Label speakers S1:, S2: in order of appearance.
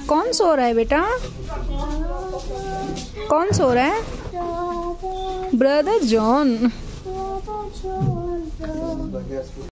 S1: कौन सो रहा है बेटा? कौन सो रहा है? Brother John.